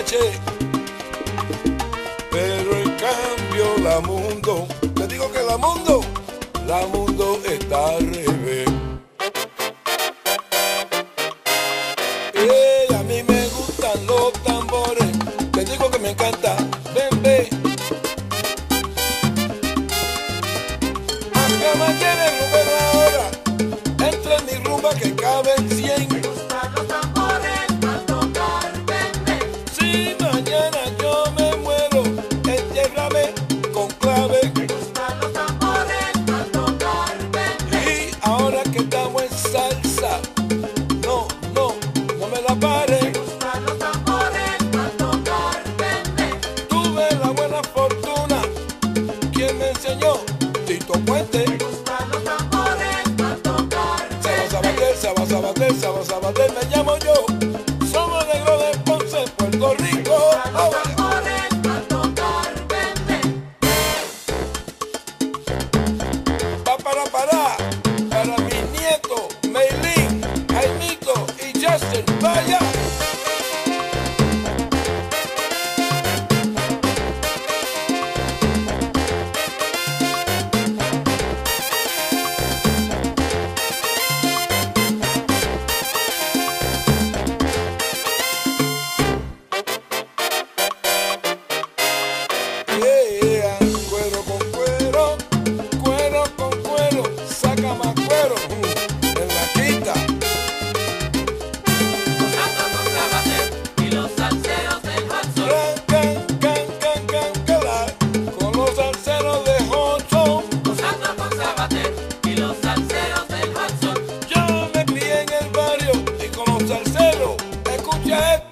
caché, pero en cambio te digo que la mundo está al revés. A mí me gustan los tambores, te digo que me encanta, ven, ven. Acá me tiene rumba ahora, entra en mi rumba que caben 100. Me gustan los tambores a tocar, ven, ven. Si mañana yo me muero, entiérrame con clave. Me gustan los tambores a tocar, ven, ven. Y ahora que estamos en salsa, no me la pare. Me gustan los tambores a tocar, ven, ven. Tuve la buena fortuna, quien me enseñó, Tito Puente. Me gustan los tambores a tocar, ven, Sabater, me llamo yo. Somos negros de Ponce, Puerto Rico. los tambores a tocar, ven, ven. Va para mi nieto, Meilín, Jaimito y Justin. Vaya. Cuero con cuero, cuero con cuero, saca más cuero en la quita. Gozando con Sabater y los salseros del Hudson. Con los salseros de Hudson. Gozando con Sabater y los salseros del Hudson. Yo me crié en el barrio y con los salseros, escucha esto.